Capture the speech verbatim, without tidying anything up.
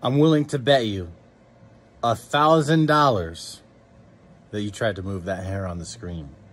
I'm willing to bet you a thousand dollars that you tried to move that hair on the screen.